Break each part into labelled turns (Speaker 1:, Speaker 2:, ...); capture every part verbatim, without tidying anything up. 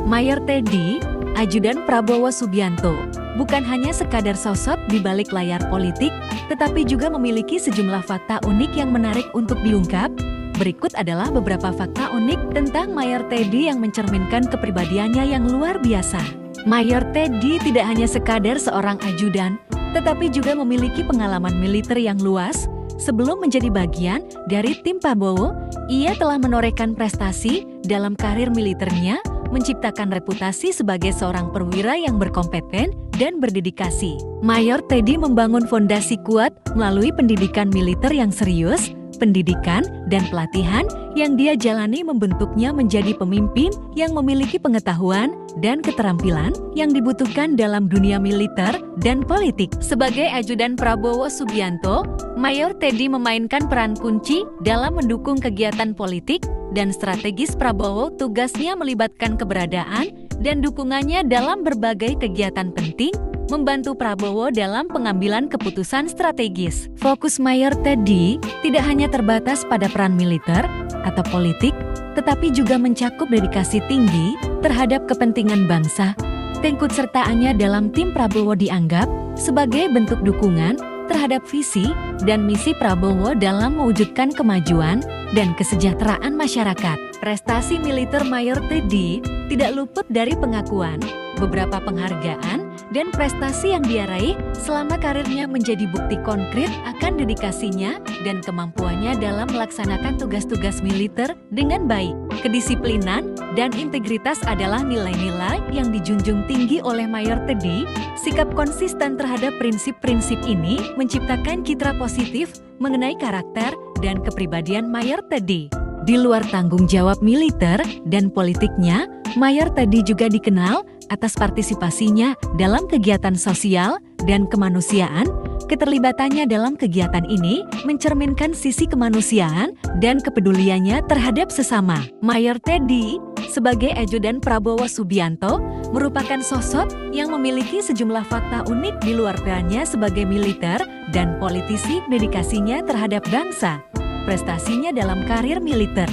Speaker 1: Mayor Teddy, ajudan Prabowo Subianto, bukan hanya sekadar sosok di balik layar politik, tetapi juga memiliki sejumlah fakta unik yang menarik untuk diungkap. Berikut adalah beberapa fakta unik tentang Mayor Teddy yang mencerminkan kepribadiannya yang luar biasa. Mayor Teddy tidak hanya sekadar seorang ajudan, tetapi juga memiliki pengalaman militer yang luas. Sebelum menjadi bagian dari tim Prabowo, ia telah menorehkan prestasi dalam karir militernya, menciptakan reputasi sebagai seorang perwira yang berkompeten dan berdedikasi. Mayor Teddy membangun fondasi kuat melalui pendidikan militer yang serius, pendidikan dan pelatihan yang dia jalani membentuknya menjadi pemimpin yang memiliki pengetahuan dan keterampilan yang dibutuhkan dalam dunia militer dan politik. Sebagai ajudan Prabowo Subianto, Mayor Teddy memainkan peran kunci dalam mendukung kegiatan politik dan strategis Prabowo. Tugasnya melibatkan keberadaan dan dukungannya dalam berbagai kegiatan penting, membantu Prabowo dalam pengambilan keputusan strategis. Fokus Mayor Teddy tidak hanya terbatas pada peran militer atau politik, tetapi juga mencakup dedikasi tinggi terhadap kepentingan bangsa. Keikutsertaannya dalam tim Prabowo dianggap sebagai bentuk dukungan terhadap visi dan misi Prabowo dalam mewujudkan kemajuan dan kesejahteraan masyarakat. Prestasi militer Mayor Teddy tidak luput dari pengakuan. Beberapa penghargaan dan prestasi yang dia raih selama karirnya menjadi bukti konkret akan dedikasinya dan kemampuannya dalam melaksanakan tugas-tugas militer dengan baik. Kedisiplinan dan integritas adalah nilai-nilai yang dijunjung tinggi oleh Mayor Teddy. Sikap konsisten terhadap prinsip-prinsip ini menciptakan citra positif mengenai karakter dan kepribadian Mayor Teddy. Di luar tanggung jawab militer dan politiknya, Mayor Teddy juga dikenal atas partisipasinya dalam kegiatan sosial dan kemanusiaan. Keterlibatannya dalam kegiatan ini mencerminkan sisi kemanusiaan dan kepeduliannya terhadap sesama. Mayor Teddy sebagai ajudan Prabowo Subianto merupakan sosok yang memiliki sejumlah fakta unik di luar perannya sebagai militer dan politisi. Dedikasinya terhadap bangsa, prestasinya dalam karir militer,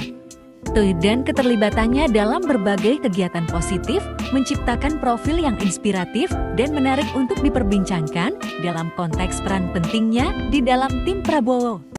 Speaker 1: dan keterlibatannya dalam berbagai kegiatan positif menciptakan profil yang inspiratif dan menarik untuk diperbincangkan dalam konteks peran pentingnya di dalam tim Prabowo.